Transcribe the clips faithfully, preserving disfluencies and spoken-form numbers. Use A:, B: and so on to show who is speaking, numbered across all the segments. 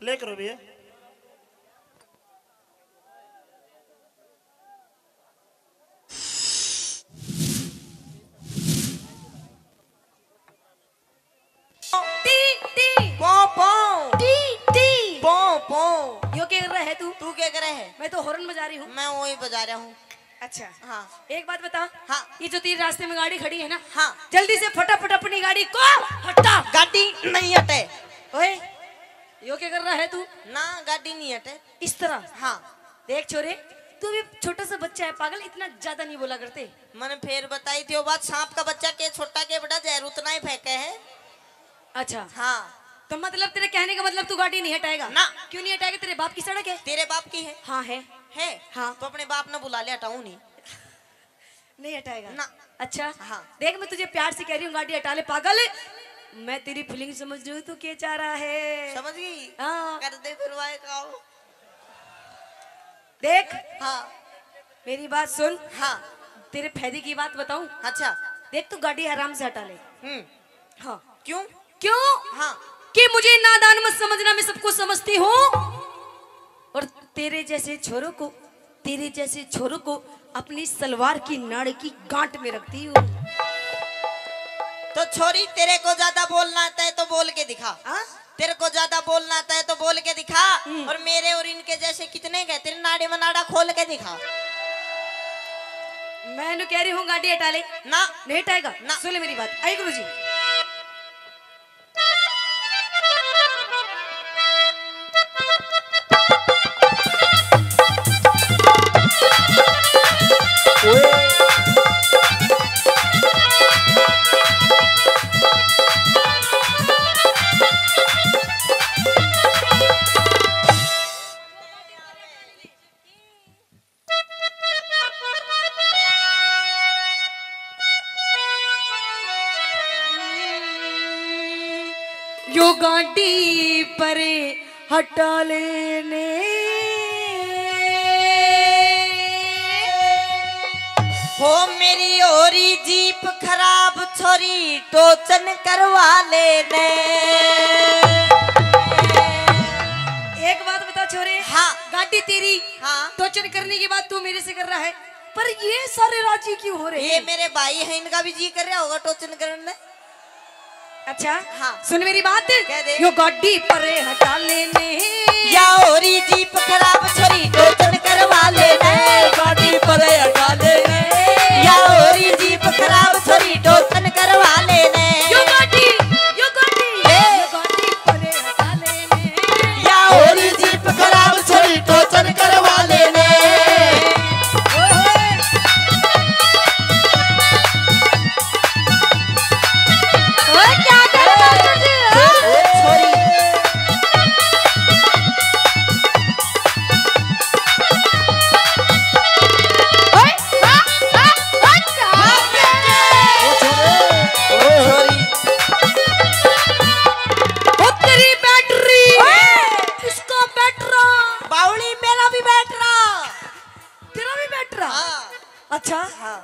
A: ले करो भैया।
B: यो क्या कर रहा है तू?
C: तू क्या कर रहा है?
B: मैं तो हॉर्न बजा रही हूँ।
C: मैं वही बजा रहा हूँ।
B: अच्छा
C: हाँ।
B: एक बात बता।
C: हाँ।
B: ये जो तेरे रास्ते में गाड़ी खड़ी है ना,
C: हाँ।
B: जल्दी से फटाफट अपनी गाड़ी को हटा।
C: गाड़ी नहीं हटे।
B: ओए यो क्या कर रहा है तू?
C: ना गाड़ी नहीं हटे।
B: इस तरह।
C: हाँ।
B: देख छोरे, तू भी छोटा सा बच्चा है, पागल, इतना ज्यादा नहीं बोला करते।
C: मैंने फिर बताई थी वो बात, सांप का बच्चा के छोटा के बड़ा जहर उतना ही फेंके है।
B: अच्छा
C: हाँ।
B: तो मतलब तेरे कहने का मतलब तू गाड़ी नहीं हटाएगा
C: ना।
B: क्यों नहीं हटाएगा? तेरे बाप की सड़क है।
C: तेरे बाप की है।
B: हाँ है।
C: है।
B: हाँ।
C: तो अपने बाप ने बुला लिया, हटाऊं नहीं।
B: नहीं हटाएगा
C: ना।
B: अच्छा
C: हाँ।
B: देख मैं तुझे प्यार से कह रही हूँ गाड़ी हटा ले पागल। मैं तेरी फीलिंग समझ रही हूँ, तू क्या चाह रहा है।
C: समझ गई।
B: हाँ।
C: कर दे फिर वाए खाओ।
B: देख
C: हाँ।
B: मेरी बात सुन।
C: हाँ।
B: तेरे फायदे की बात बताऊं।
C: अच्छा।
B: देख तू गाड़ी आराम से हटा ले।
C: हम्म।
B: हाँ।
C: क्यों?
B: क्यों?
C: हाँ।
B: कि मुझे नादान मत समझना, मैं सबको समझती हूँ। और तेरे जैसे छोरों को तेरे जैसे छोरों को अपनी सलवार की नाड़ की गांठ में रखती हूँ।
C: तो छोरी तेरे को ज्यादा बोलना आता है तो बोल के दिखा।
B: हाँ?
C: तेरे को ज्यादा बोलना आता है तो बोल के दिखा। और मेरे और इनके जैसे कितने गए, तेरे नाड़े में नाड़ा खोल के दिखा।
B: मैं कह रही हूँ गाड़ी हटा ले।
C: ना।
B: नहीं हटाएगा
C: ना।
B: सुन ले मेरी बात। आई गुरु जी। यो गाड़ी पर हटा लेने
C: हो मेरी ओरी जीप खराब छोरी टोचन करवा लेने।
B: एक बात बता छोरे।
C: हाँ।
B: गाड़ी तेरी।
C: हाँ।
B: टोचन करने की बात तू मेरे से कर रहा है, पर ये सारे राजी क्यों हो रहे हैं?
C: ये मेरे भाई है, इनका भी जी कर रहा होगा टोचन करने।
B: अच्छा
C: हाँ।
B: सुन मेरी बात।
C: कह दे।
B: यो गाड़ी पर हटा लेने
C: या ओरी जीप खराब छोरी टोचन करवा लेने।
B: गाड़ी पर हटा लेने
C: या ओरी जीप खराब छोरी टोचन करवा लेने।
B: यो गाड़ी यो गाड़ी यो गाड़ी पर हटा लेने
C: या ओरी जीप खराब छोरी टोचन करवा लेने।
B: अच्छा
C: हाँ।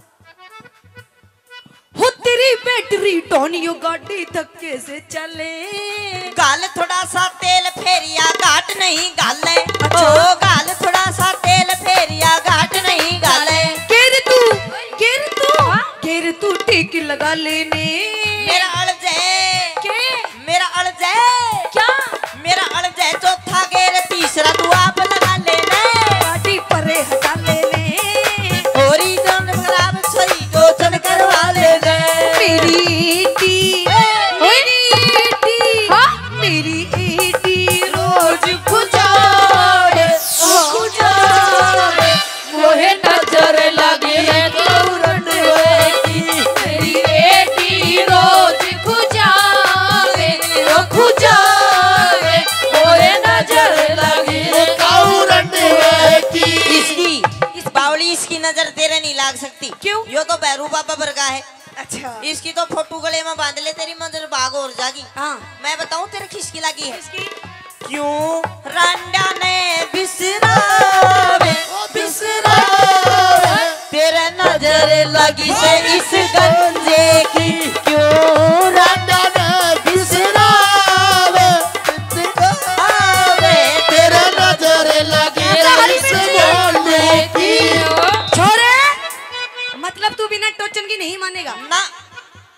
B: हो तेरी बैटरी टोनियो गाड़ी धक्के से चले।
C: गाल थोड़ा सा तेल फेरिया घाट नहीं गाले।
B: अच्छा।
C: ओ गाल थोड़ा सा तेल फेरिया घाट नहीं गाले।
B: केर तू केर तू केर तू टीक लगा लेने।
C: मेरा अड़जे
B: के
C: मेरा अड़जे
B: क्या
C: मेरा अड़जे चौथा गेर तीसरा तू आप लगा लेने।
B: गाड़ी परे हटा लेने
C: होरी जन खराब छोरी टोचन करवा लेने।
B: मेरी एटी मेरी एटी मेरी एटी रोज खुजारे खुजारे मोहे नजर लगी है गौरन की। मेरी एटी रोज खुजारे रो खुजारे मोहे नजर लगी है गौरन की।
C: इसकी इस बावली इसकी नजर तेरे नहीं लाग सकती।
B: क्यों?
C: यो तो भैरू बाबा वर्गा है।
B: अच्छा
C: इसकी तो फोटो गले में बांध ले, तेरी मंजर भाग और जागी।
B: हाँ
C: मैं बताऊं तेरे खिसकी लगी है।
B: इसकी
C: क्यों रांडा ने बिसरावे बिसरावे तेरे नजर लगी से इस गंजे की। क्यों रांडा ने बिसरावे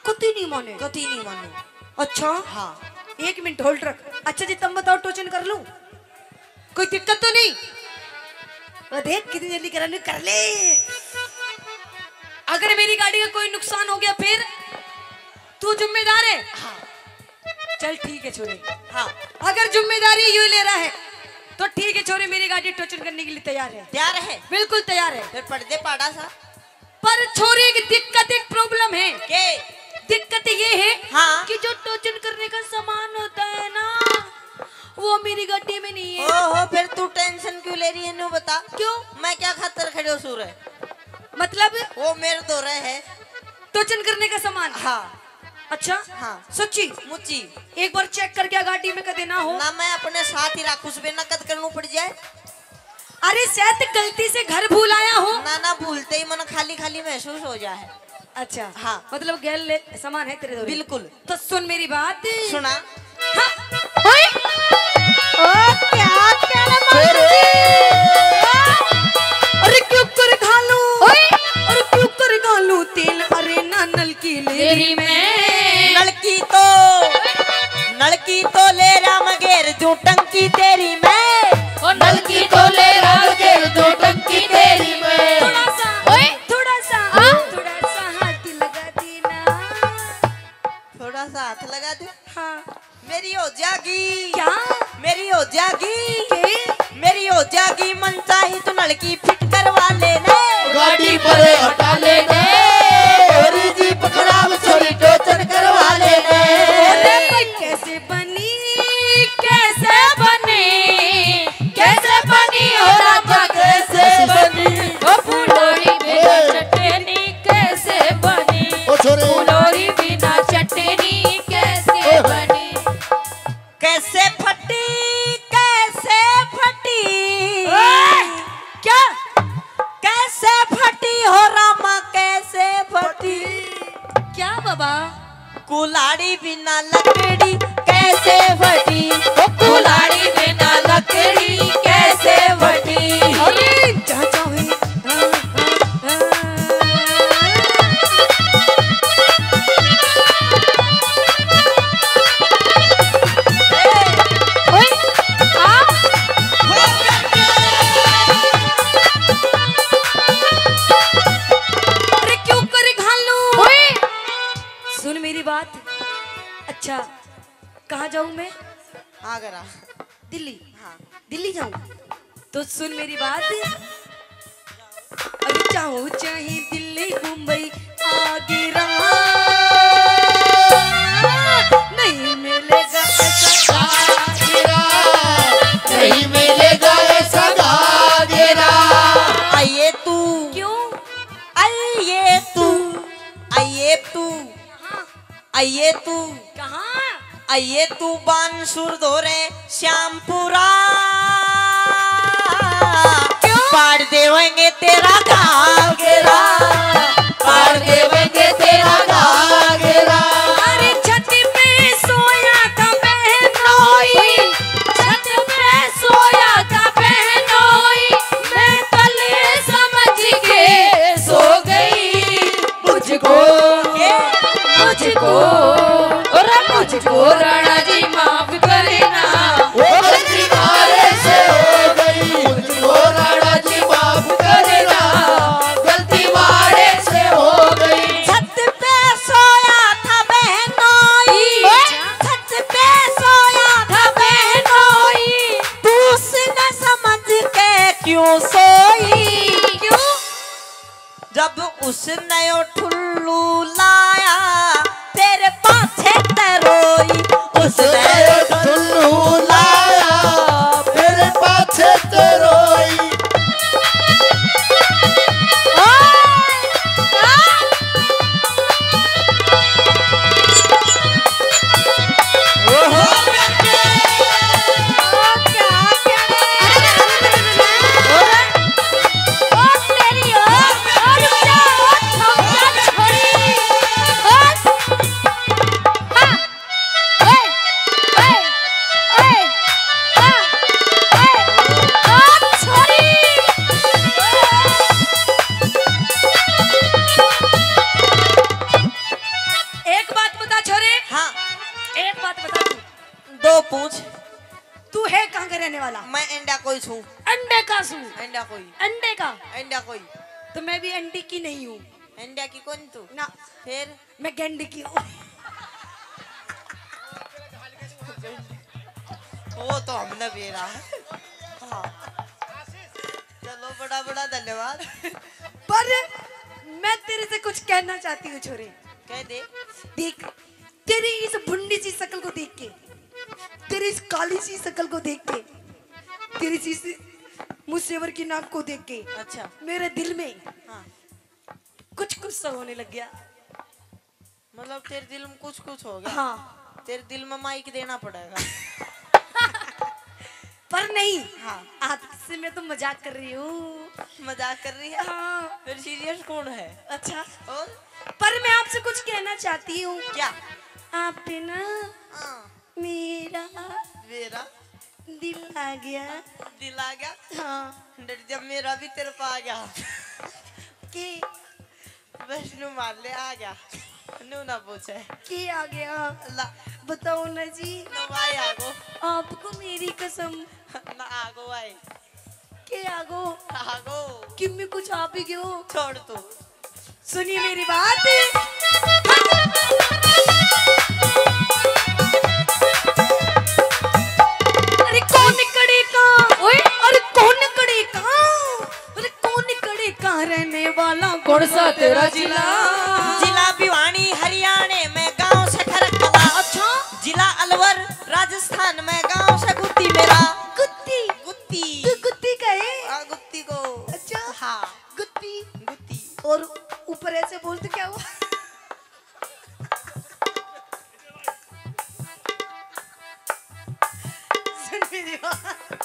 B: कति नहीं माने।
C: कति नहीं माने।
B: अच्छा
C: हाँ
B: एक मिनट होल्ड रख। अच्छा जी तुम बताओ टोचन कर लूं? कोई दिक्कत तो नहीं? वो देख कितनी जल्दी कराने कर ले। अगर मेरी गाड़ी का कोई नुकसान हो गया फिर तू जिम्मेदार है?
C: हाँ
B: चल ठीक है छोरे।
C: हाँ
B: अगर जिम्मेदारी यू ले रहा है तो ठीक है छोरे, मेरी गाड़ी टोचन करने के लिए तैयार है।
C: तैयार है?
B: बिल्कुल तैयार है।
C: फिर पढ़ दे पाड़ा सा।
B: पर छोरे की दिक्कत एक प्रॉब्लम है।
C: के
B: दिक्कत ये है
C: हाँ
B: कि जो टोचन करने का सामान होता है ना वो मेरी गाड़ी में नहीं है।
C: ओहो फिर तू टेंशन क्यों ले रही है? नु बता।
B: क्यों?
C: मैं क्या खातर खड़े हो सूर है?
B: मतलब
C: वो मेरे दो रहे है
B: टोचन करने का सामान।
C: हाँ
B: अच्छा
C: हाँ
B: सच्ची?
C: मुच्ची
B: एक बार चेक करके गाड़ी में कदे ना हो
C: ना मैं अपने साथ ही रखूं, उसमें नकद करना पड़ जाए।
B: अरे शायद गलती से घर भूल आया हो।
C: ना ना भूलते ही मन खाली खाली महसूस हो जाए।
B: अच्छा
C: हाँ
B: मतलब गैल ले सामान है तेरे दो?
C: बिल्कुल।
B: तो सुन मेरी बात।
C: सुना।
B: हाँ। ओए!
C: ओ क्या कहना
B: अरे क्यों कर घालू? अरे क्यों कर घालू तेल? अरे ना नल की लेरी में
C: नलकी तो नलकी तो ले राम घेर जो टंकी तेरी में।
A: ओ नलकी तो ले राम घेर जो टंकी तेरी में।
B: थोड़ा सा
A: ओए
B: थोड़ा सा
A: हाँ?
B: थोड़ा सा हाथ लगा देना।
C: थोड़ा सा हाथ लगा दे।
B: हाँ
C: मेरी हो जागी।
B: क्या?
C: मेरी हो जागी।
B: के?
C: मेरी हो जागी मन चाही तो नलकी फिट करवा लेने।
A: गाड़ी पर हटा ले दे,
C: छोरी जीप खराब छोरी टोचन करवा लेने।
B: अरे भाई कैसे बनी कैसे
A: बनी कैसे बनी हो राजा कैसे बनी। ओ फुलोरी बिना चटनी कैसे बनी।
D: ओ छोरे
A: फुलोरी बिना चटनी कैसे बनी।
C: कैसे फटी कैसे फटी
B: क्या?
C: कैसे फटी हो रामा कैसे फटी।
B: क्या बाबा?
C: कुलाड़ी बिना लकड़ी कैसे फटी।
A: ओ कुल्हाड़ी बिना लकड़ी कैसे फटी।
B: अरे चाचा हुई। हाँ, हाँ,
A: ओए हाँ
B: अरे क्यों कर घालू?
A: ओए
B: सुन मेरी बात। अच्छा कहाँ जाऊं मैं?
C: आगरा।
B: दिल्ली?
C: हाँ
B: दिल्ली जाऊं? तो सुन मेरी बात। अरे चाहूं चाहे दिल्ली मुंबई आगरा नहीं मिलेगा ऐसा
D: गागेरा, नहीं मिलेगा ऐसा गागेरा।
C: आइए तू
B: क्यों?
C: आइए तू आइए तू
B: हाँ
C: आइए तू
B: कहाँ?
C: आइए तू बांसुर धोरे श्यामपुरा। पार देवेंगे तेरा गागेरा।
A: पार देवेंगे तेरा गागेरा।
B: अरे छत पे सोया था बहनोई,
A: छत पे सोया था बहनोई, मैं तले समझ के सो गई। मुझको मुझको और मुझको राणा जी माफ करना।
D: वो गलती मारे से हो गई, मुझको राणा जी माफ करना। गलती मारे से हो गई।
C: छत पे सोया था बहनोई, छत पे सोया था बहनोई, तू उसने समझ के क्यों सोई।
B: क्यों?
C: जब उसने ओ ठुल्लू लाया तेरे पाछे तरोई, तो पूछ
B: तू है कहाँ का रहने वाला?
C: मैं इंडिया कोई छू
B: अंडे का सू
C: इंडिया कोई
B: अंडे का
C: इंडिया कोई
B: तो मैं भी अंडे की नहीं हूँ
C: इंडिया की कौन तू
B: ना,
C: फिर
B: मैं गेंडे की हूँ।
C: वो तो हमने भी रहा है। हाँ। चलो बड़ा बड़ा धन्यवाद।
B: पर मैं तेरे से कुछ कहना चाहती हूँ छोरे।
C: कह दे।
B: देख तेरी इस भुंडी सी शक्ल को देख के, तेरी इस काली सी शक्ल को देख के, तेरी सी मुसेवर की नाक को देख के
C: अच्छा
B: मेरे दिल में
C: हाँ
B: कुछ कुछ सा होने लग गया।
C: मतलब तेरे दिल में कुछ कुछ हो गया।
B: हाँ
C: तेरे दिल में माइक देना पड़ेगा।
B: पर नहीं
C: हाँ
B: आपसे मैं तो मजाक कर रही हूँ।
C: मजाक कर रही है।
B: हाँ
C: फिर सीरियस कौन है?
B: अच्छा
C: और
B: पर मैं आपसे कुछ कहना चाहती हूँ।
C: क्या?
B: आप पे ना
C: हाँ
B: मेरा
C: मेरा
B: दिल आ गया।
C: दिल आ गया।
B: हाँ
C: डर जब मेरा भी तेरे पा गया
B: कि
C: वैष्णु मान ले आ गया नू ना पूछे
B: कि आ गया
C: ला
B: बताओ ना जी।
C: ना भाई आगो
B: आपको मेरी कसम
C: ना आगो भाई
B: के आगो
C: आगो
B: कि मैं कुछ आप ही क्यों
C: छोड़ तू
B: सुनिए मेरी बात। अरे कौन कड़े का ओए अरे कौन कड़े का अरे कौन कड़े का रहने वाला
A: कौन सा तेरा जिला?
C: जिला भिवानी हरियाणा में गांव से खरकला।
B: अच्छा
C: जिला अलवर राजस्थान में गांव से गुत्ती मेरा
B: गुत्ती
C: गुत्ती
B: तू गुत्ती का है?
C: आ, गुत्ती को
B: अच्छा
C: हाँ
B: गुत्ती
C: गुत्ती
B: और ऊपर ऐसे बोलते क्या हुआ? सुन मेरी बात।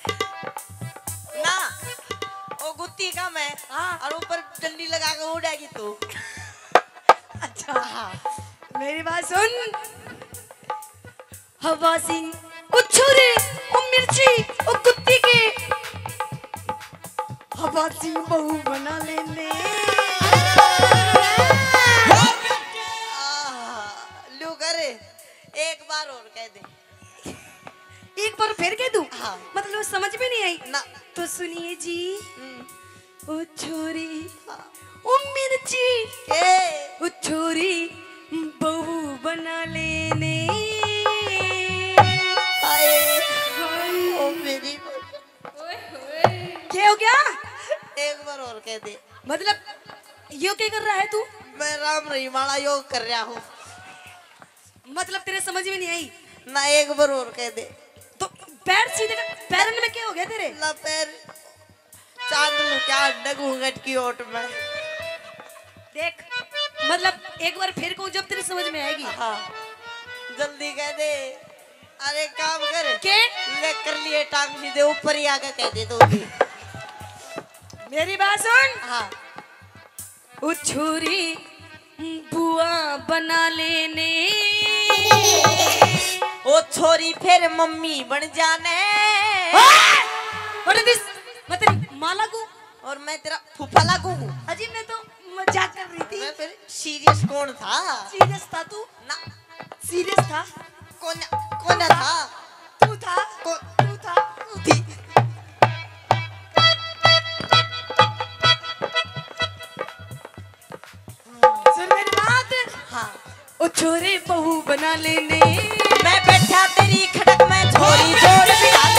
C: ना ओ गुत्ती का मैं
B: हाँ
C: और ऊपर डंडी लगा के उड़ेगी तू।
B: अच्छा हाँ मेरी बात सुन। हवा सिंह ओ छोरे ओ मिर्ची ओ कुत्ती के हवा सिंह बहू बना लेने।
C: लू करे एक बार और कह दे।
B: एक बार फिर कह दूं?
C: हाँ।
B: मतलब समझ में नहीं आई
C: ना
B: तो सुनिए जी।
C: हम्म,
B: ओ छोरी ओ मिर्ची
C: के
B: ओ छोरी बहू बना लेने।
C: आए
B: हाय।
C: ओ मेरी
B: क्या हो गया?
C: एक बार और कह दे।
B: मतलब यो क्या कर रहा है तू?
C: मैं राम रहीमाला योग कर रहा हूँ।
B: मतलब तेरे समझ में नहीं आई
C: ना एक बार और कह दे।
B: तो पैर सीधे कर, पैरन में क्या हो गया तेरे?
C: ला पैर चांद लू क्या डगूंगट की ओट में।
B: देख मतलब एक बार फिर को जब तेरे समझ में आएगी।
C: हाँ जल्दी कह दे। अरे काम कर
B: के
C: ले कर लिए टांग सीधे ऊपर ही आके कह दे तो भी।
B: मेरी बात सुन।
C: हाँ
B: ओ छोरी बुआ बना लेने।
C: ओ छोरी फिर मम्मी बन जाने।
B: What is this? मैं तेरी माँ लागू
C: और मैं तेरा फूफा लागू हूँ।
B: अजी मैं तो मजाक कर रही थी।
C: मैं फिर सीरियस कौन था?
B: सीरियस था तू?
C: ना
B: सीरियस था?
C: कौन कौन था?
B: तू था?
C: कौन
B: तू था?
C: थी?
B: सुन मेरी बात।
C: हाँ
B: ओ छोरे बहू बना लेने।
C: मैं बैठा तेरी खटक में छोरी जोड़ बिठा